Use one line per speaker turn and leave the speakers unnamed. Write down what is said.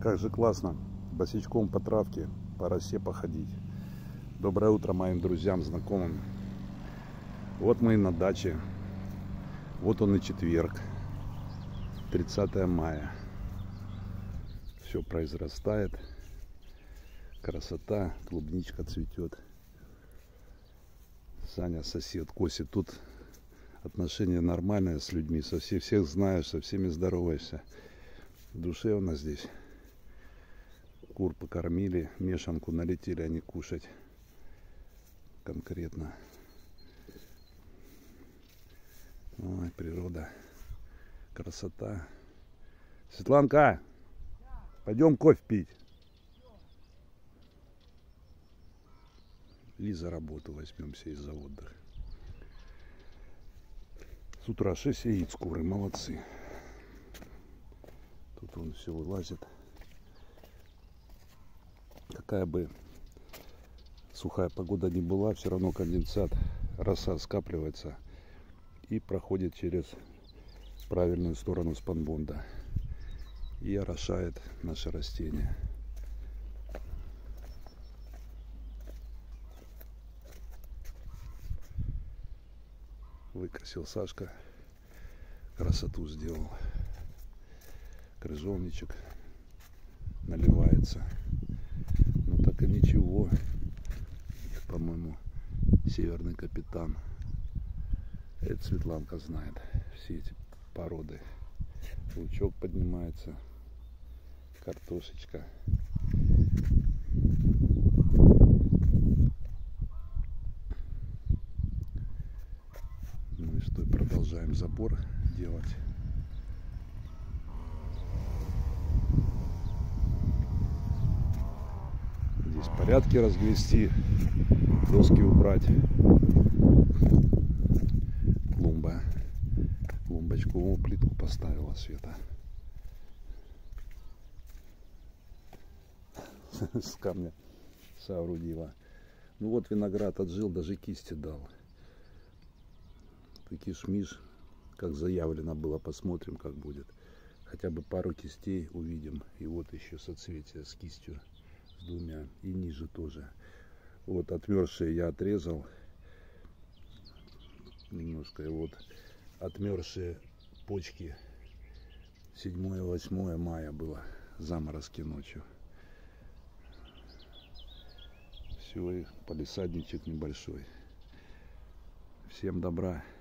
Как же классно босичком по травке, по росе походить. Доброе утро моим друзьям, знакомым. Вот мы и на даче. Вот он и четверг, 30 мая. Все произрастает. Красота, клубничка цветет. Саня, сосед, косит. Тут отношения нормальные с людьми. Всех знаешь, со всеми здороваешься. Душевно здесь. Кур покормили, мешанку налетели они кушать. Конкретно. Ой, природа. Красота. Светланка, пойдем кофе пить. И за работу возьмемся, и за отдых. С утра 6 яиц куры, молодцы. Тут он все вылазит. Какая бы сухая погода ни была, все равно конденсат, роса скапливается и проходит через правильную сторону спанбонда и орошает наше растение. Выкосил Сашка, красоту сделал. Крыжовничек наливается. Ну так и ничего. По-моему, северный капитан. Это Светланка знает все эти породы. Лучок поднимается, картошечка. Ну и что, продолжаем забор делать. Здесь порядки разгрести, доски убрать. Клумбочку, плитку поставила Света. С камня соорудила. Ну вот виноград отжил, даже кисти дал. Ты кишмиш, как заявлено было, посмотрим, как будет. Хотя бы пару кистей увидим. И вот еще соцветие с кистью, с двумя. И ниже тоже. Вот отмерзшие я отрезал. Немножко. И вот отмерзшие почки. 7-8 мая было. Заморозки ночью. Все, и палисадничек небольшой. Всем добра.